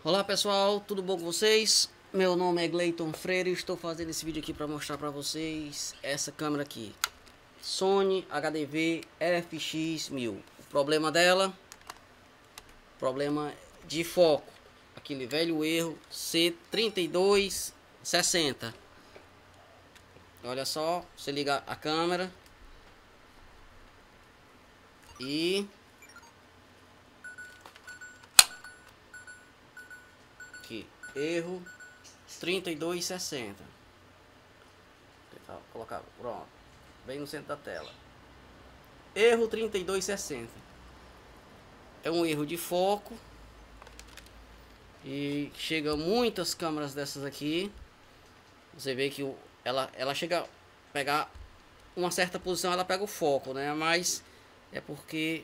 Olá pessoal, tudo bom com vocês? Meu nome é Gleiton Freire e estou fazendo esse vídeo aqui para mostrar para vocês essa câmera aqui, Sony HDV FX1000. O problema dela, problema de foco, aquele velho erro C3260. Olha só, você liga a câmera e aqui, erro 3260. Tentar colocar, pronto, bem no centro da tela. Erro 3260. É um erro de foco e chega muitas câmeras dessas aqui. Você vê que ela chega a pegar uma certa posição, ela pega o foco, né? Mas é porque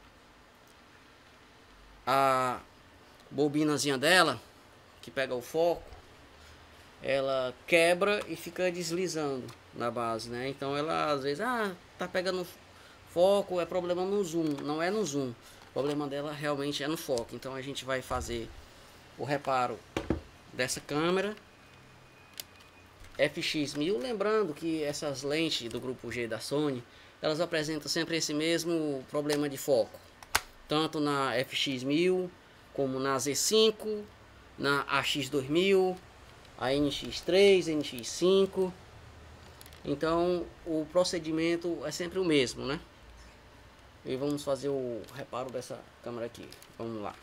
a bobinazinha dela que pega o foco, ela quebra e fica deslizando na base, né? Então ela às vezes tá pegando foco, é problema no zoom. Não é no zoom, o problema dela realmente é no foco. Então a gente vai fazer o reparo dessa câmera FX1000, lembrando que essas lentes do grupo G da Sony, elas apresentam sempre esse mesmo problema de foco, tanto na FX1000 como na Z5, na AX2000, a NX3, NX5. Então o procedimento é sempre o mesmo, né? E vamos fazer o reparo dessa câmera aqui. Vamos lá.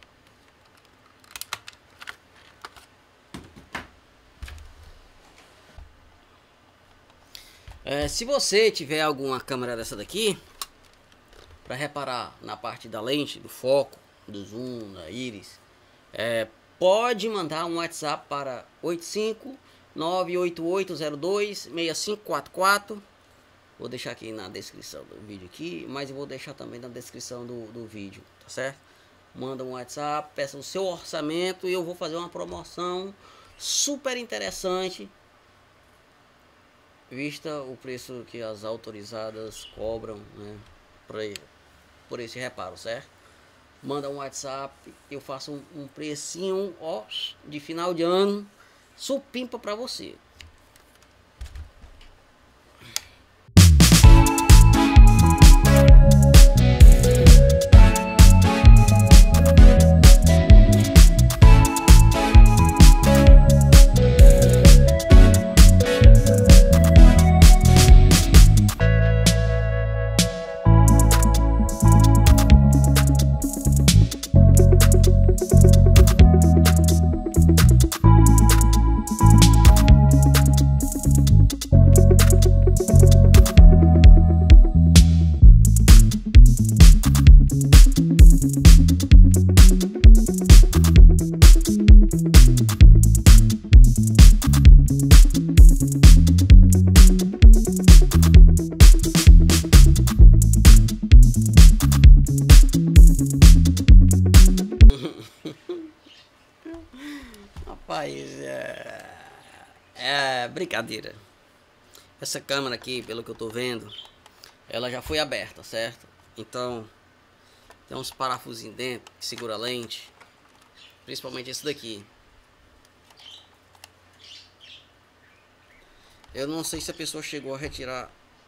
Se você tiver alguma câmera dessa daqui, para reparar na parte da lente, do foco, do zoom, da íris, pode mandar um WhatsApp para 85988026544. Vou deixar aqui na descrição do vídeo aqui, mas eu vou deixar também na descrição do vídeo, tá certo? Manda um WhatsApp, peça o seu orçamento e eu vou fazer uma promoção super interessante, vista o preço que as autorizadas cobram, né, por esse reparo, certo? Manda um WhatsApp, eu faço um precinho, ó, de final de ano, supimpa pra você. Rapaz, é brincadeira. Essa câmera aqui, pelo que eu tô vendo, ela já foi aberta, certo? Então tem uns parafusinhos dentro que segura a lente, principalmente esse daqui. Eu não sei se a pessoa chegou a retirar.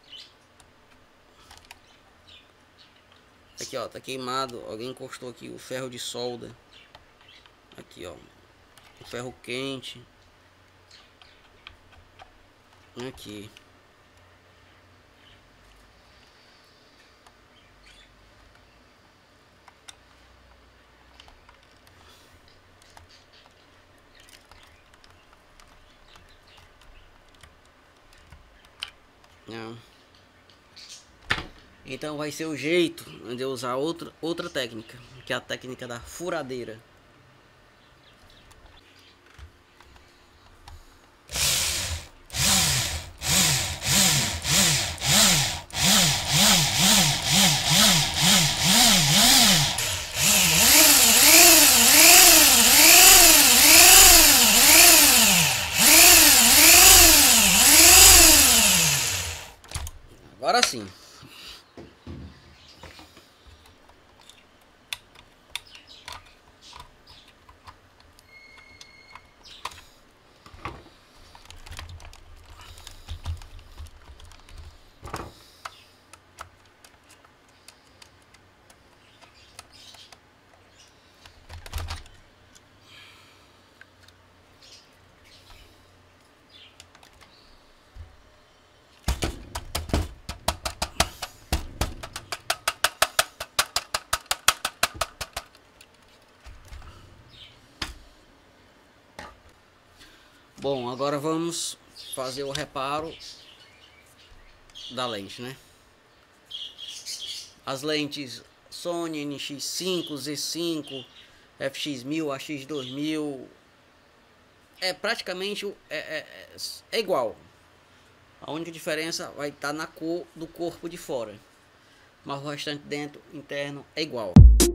Aqui, ó, tá queimado. Alguém encostou aqui o ferro de solda. Aqui, ó, o ferro quente. Aqui. Não. Então vai ser o jeito de eu usar outra técnica, que é a técnica da furadeira. Agora sim. Bom, agora vamos fazer o reparo da lente, né? As lentes Sony NX5, Z5, FX1000, AX2000 é praticamente é igual. A única diferença vai estar na cor do corpo de fora, mas o restante dentro, interno, é igual.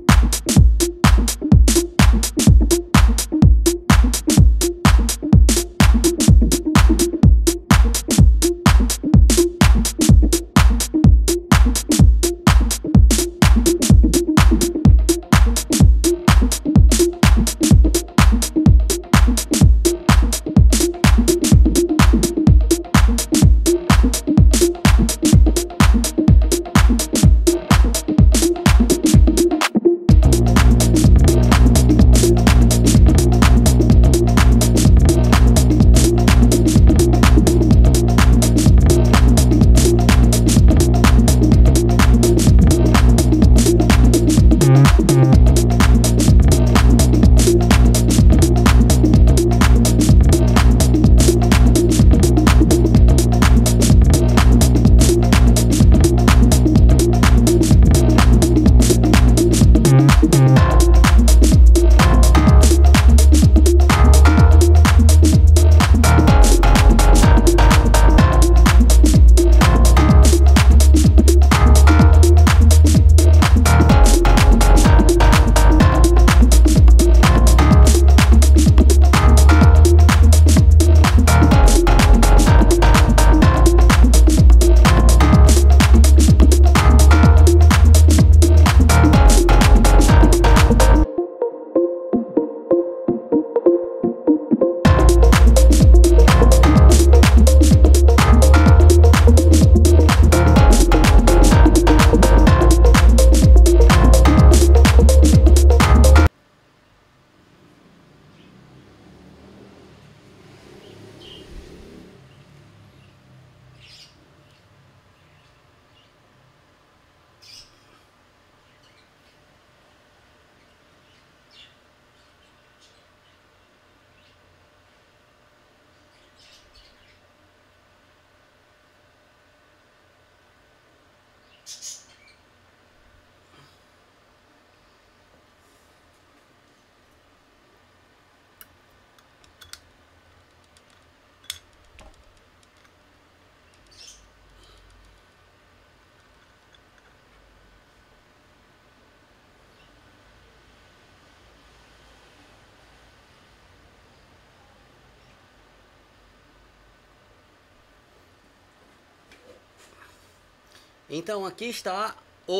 Então aqui está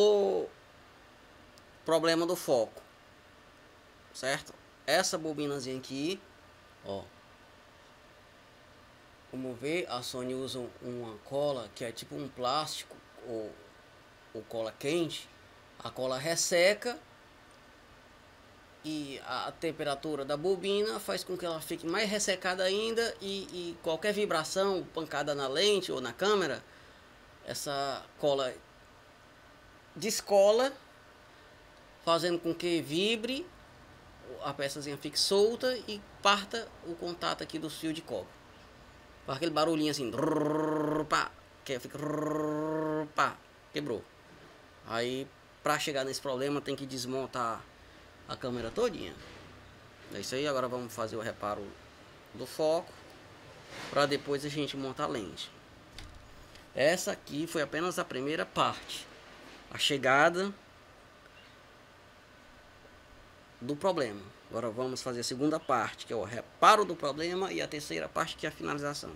o problema do foco, certo? Essa bobinazinha aqui, ó, como vê, a Sony usa uma cola que é tipo um plástico ou cola quente. A cola resseca e a temperatura da bobina faz com que ela fique mais ressecada ainda, e qualquer vibração, pancada na lente ou na câmera, essa cola descola, fazendo com que vibre, a peçazinha fique solta e parta o contato aqui do fio de cobre. Faz aquele barulhinho assim, pá, que fica, pá, quebrou. Aí, para chegar nesse problema, tem que desmontar a câmera todinha. É isso aí. Agora vamos fazer o reparo do foco, para depois a gente montar a lente. Essa aqui foi apenas a primeira parte, a chegada do problema. Agora vamos fazer a segunda parte, que é o reparo do problema, e a terceira parte, que é a finalização.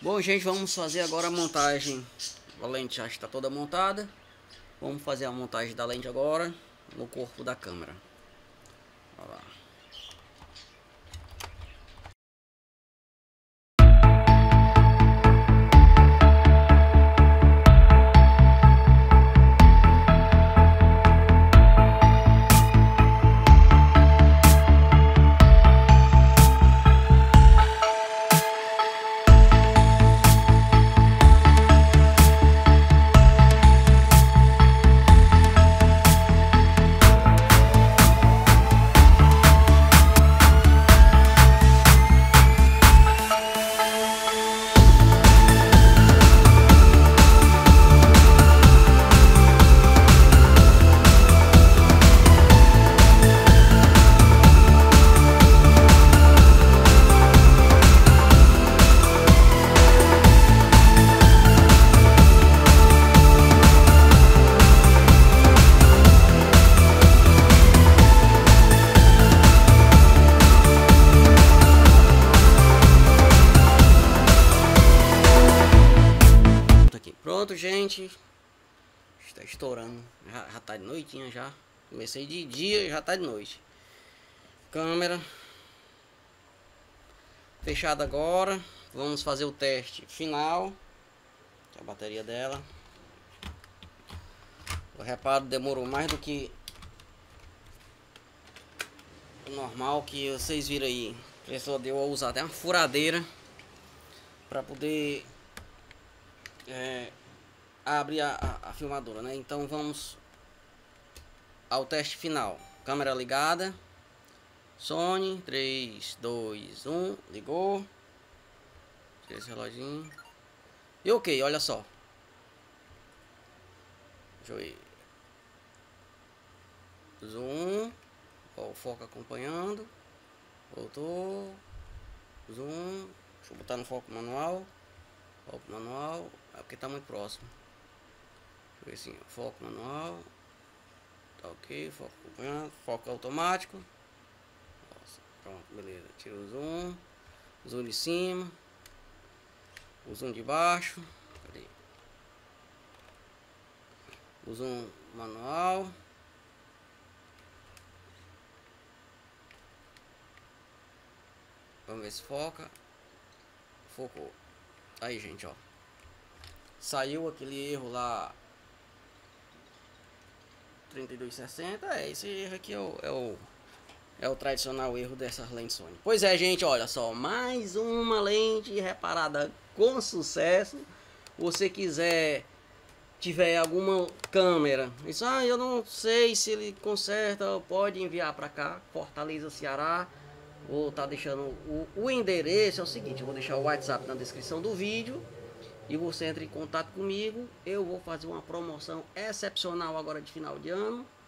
Bom, gente, vamos fazer agora a montagem. A lente já está toda montada. Vamos fazer a montagem da lente agora no corpo da câmera. Olha lá. Pronto, gente, está estourando, já tá de noitinha já, comecei de dia e já tá de noite. Câmera fechada agora, vamos fazer o teste final, a bateria dela. O reparo demorou mais do que o normal, que vocês viram aí, a pessoa deu a usar até uma furadeira para poder abrir a filmadora, né? Então vamos ao teste final. Câmera ligada, Sony, 3, 2, 1, ligou. Tira esse reloginho. E ok, olha só. Deixa eu ir. Zoom. Ó, o foco acompanhando. Voltou. Zoom. Deixa eu botar no foco manual. Foco manual. É porque tá muito próximo. Deixa eu ver assim. Foco manual. Tá ok. Foco acompanhando. Foco automático. Nossa, pronto, beleza. Tira o zoom. Zoom de cima. O zoom de baixo. Cadê? O zoom manual. Vamos ver se foca. Focou. Aí, gente, ó. Saiu aquele erro lá. 3260. Esse erro aqui é o tradicional erro dessas lentes Sony. Pois é, gente, olha só. Mais uma lente reparada com sucesso. Você quiser, tiver alguma câmera, isso, eu não sei se ele conserta, pode enviar para cá, Fortaleza, Ceará. Vou estar deixando o endereço. É o seguinte, eu vou deixar o WhatsApp na descrição do vídeo e você entra em contato comigo. Eu vou fazer uma promoção excepcional agora de final de ano.